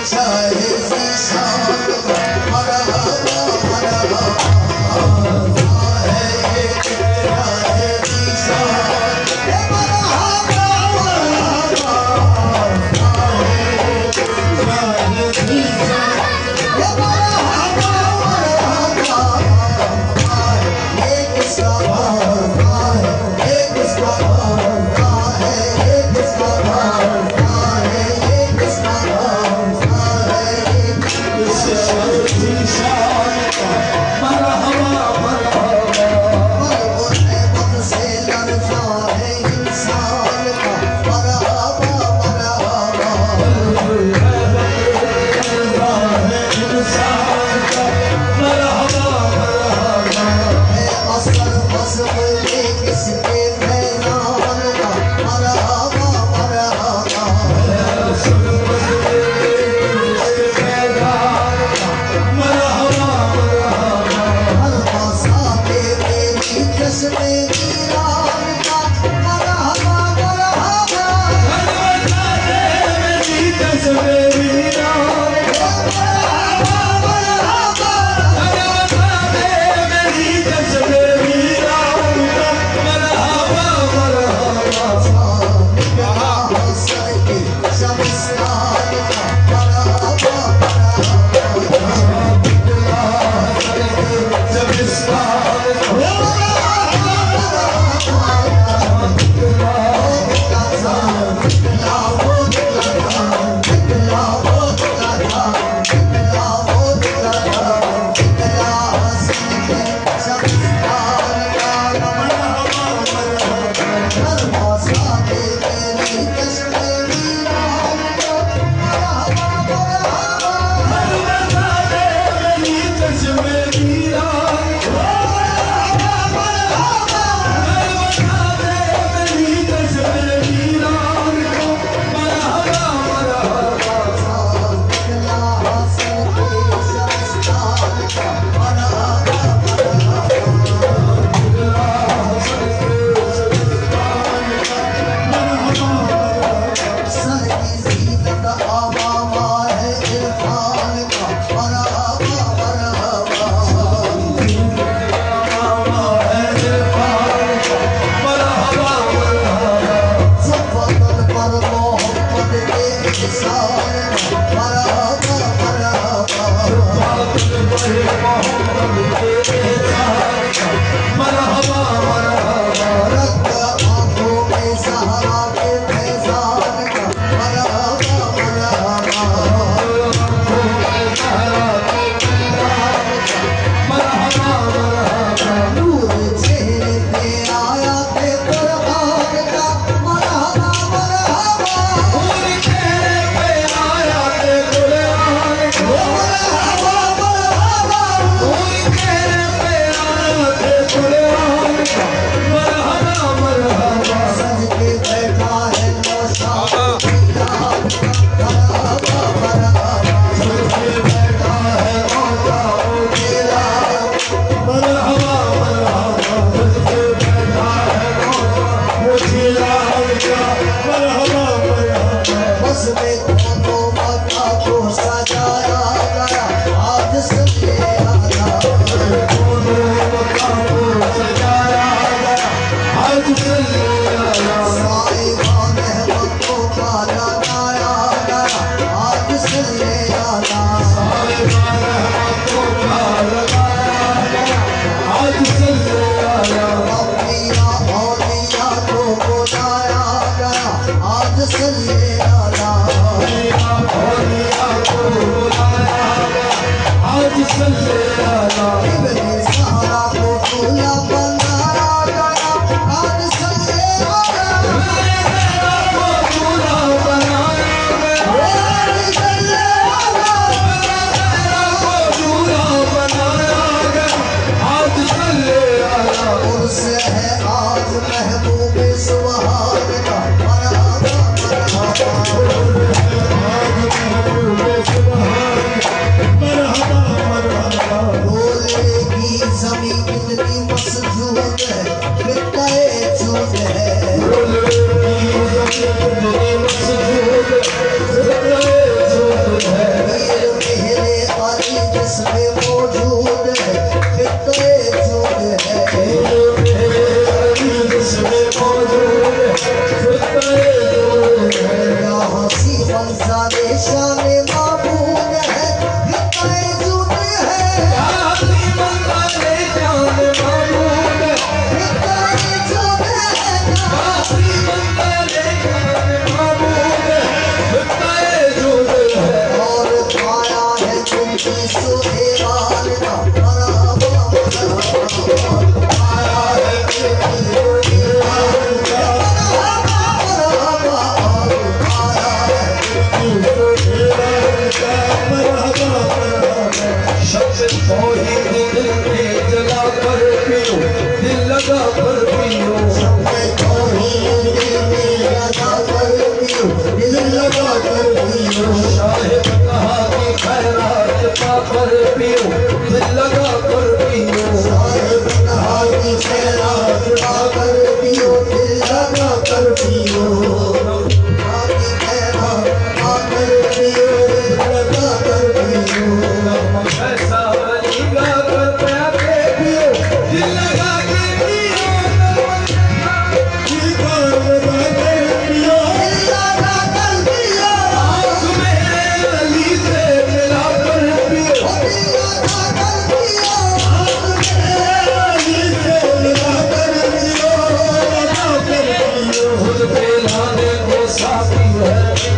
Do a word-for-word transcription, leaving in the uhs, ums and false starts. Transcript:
बोले शब्द कोई दिल में जला कर पियो, दिल लगा कर पियो, शब्द कोई दिल में जला कर पियो, दिल लगा कर पियो, साहिब कहा कि खैरात पाकर पियो, दिल लगा कर पियो, साहिब कहा कि खैरात पाकर पियो, दिल लगा कर पियो, खैरात पाकर पियो, दिल लगा कर पियो, ऐसा बलिगा कर प्यारे पियो, दिल लगा के पियो, दिल लगा कर पियो, दिल लगा कर पियो, आँख में अली से मिला कर पियो, दिल लगा कर पियो, आँख में अली से मिला कर पियो, लगा कर पियो, खुद पे लाने को साथी है